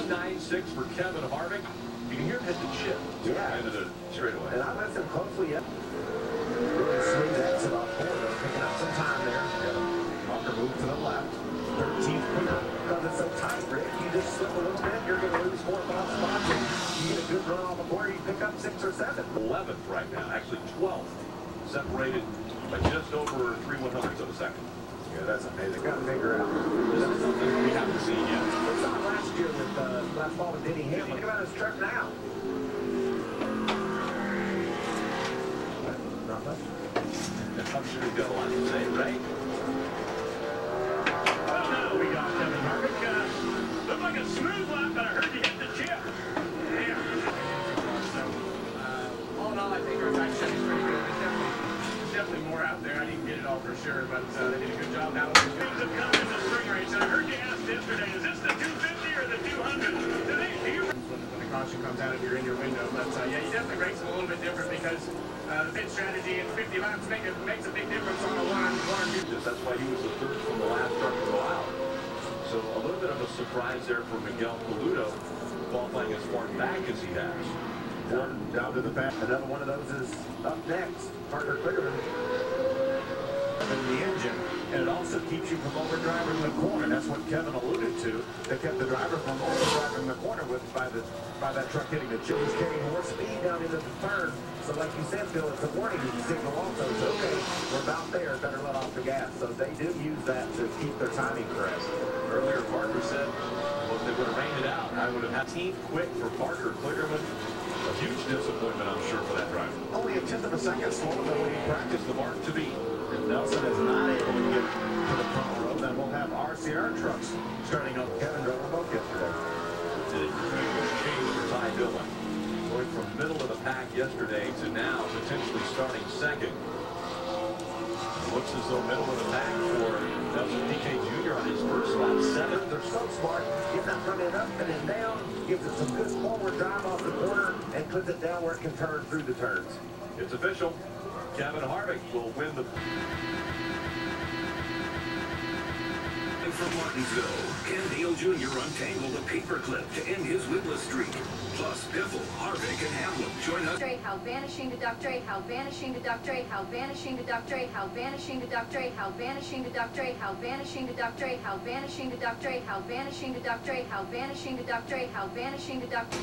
196 for Kevin Harvick. You can hear him hit the chip into the straightaway. And I listened closely. Really smooth exit off four, though, picking up some time there. Walker moved to the left. 13th quicker. Because it's so tight, Rick, you just slip a little bit, you're going to lose 4 or 5 spots. And you get a good run off the corner, you pick up 6 or 7. 11th right now, actually 12th. Separated by just over 3/100ths of a second. Yeah, that's amazing. Got to figure out. This is something we haven't seen yet. We saw last year with last fall with Denny Hamlin. Think about his truck now. Not much. I'm sure he's got a lot to say, right? Well, now we got Kevin Harvick. Looked like a smooth lap, but I heard you hit the chip. Yeah. So, all in all, I think our track setting is pretty good. There's definitely more out there. I didn't get it all for sure, but they did a good job. Now things have come in the spring race, and I heard you asked yesterday, is this the 250 or the 200? Do you when the caution comes out if you're in your window? But yeah, you definitely race it a little bit different because the pit strategy and 50 laps makes a big difference on a one or two. That's why he was the third from the last truck to go out. So a little bit of a surprise there for Miguel Paludo, qualifying as far back as he has. Down to the back. Another one of those is up next. Parker Clearman. In the engine, and it also keeps you from overdriving the corner. That's what Kevin alluded to. They kept the driver from overdriving the corner by that truck hitting the chip. He's carrying more speed down into the turn. So like you said, Phil, it's a warning signal also. So, okay, we're about there. Better let off the gas. So they do use that to keep their timing correct. Earlier, Parker said, well, if they would have rained it out, I would have had 18th quick for Parker Clearman. A huge disappointment, I'm sure, for that driver. Only a tenth of a second slower than when he practiced. The mark to beat. If Nelson is not able to get to the front row, then we'll have RCR trucks starting up. Kevin drove them both yesterday. Did a huge change for Ty Dillon. Going from middle of the pack yesterday to now potentially starting second. Looks as though middle of the pack for Nelson Piquet Jr. on his first lap. 7th. They're so smart. Get that front end up and then down. Gives it some good forward drive off the corner and puts it down where it can turn through the turns. It's official. Kevin Harvick will win the... From Martinsville, Ken Neal Jr. untangled a paperclip to end his winless streak. Plus, Biffle, Harvick, and Hamlin join us. How vanishing to duck Dre, how vanishing to duck Dre, how vanishing to duck Dre, how vanishing to duck Dre, how vanishing to duck Dre, how vanishing to duck Dre, how vanishing to duck Dre, how vanishing to duck Dre, how vanishing to duck Dre, how vanishing to duck.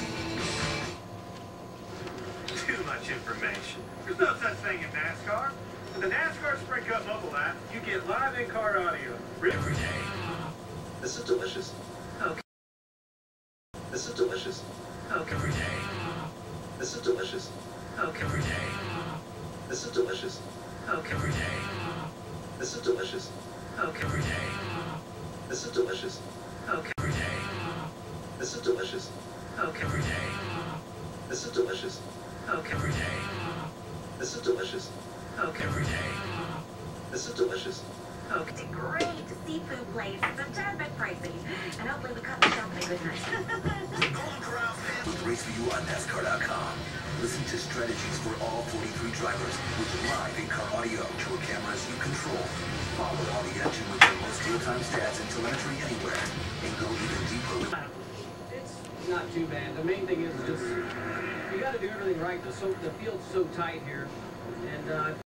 Too much information. There's no such thing in NASCAR. With the NASCAR Sprint Cup mobile app, you get live in-car audio every day. This is delicious. Okay. This is delicious. Okay. Every day. This is delicious. Okay. Every day. This is delicious. Okay. Every day. This is delicious. Okay. Every day. This is delicious. Okay. Every day. This is delicious. Okay. Every day. This is delicious. Okay. Every day. This is delicious. Okay. Every day. This is delicious. Okay. It's a great seafood place. It's a tad bit pricey. And hopefully we cut the shop in a good night. The Golden Corral fans race for you on NASCAR.com. Listen to strategies for all 43 drivers with live in-car audio to a cameras you control. Follow all the action with the most real-time stats and telemetry anywhere. And go even deeper with... It's not too bad. The main thing is just you got to do everything right. The field's so tight here. And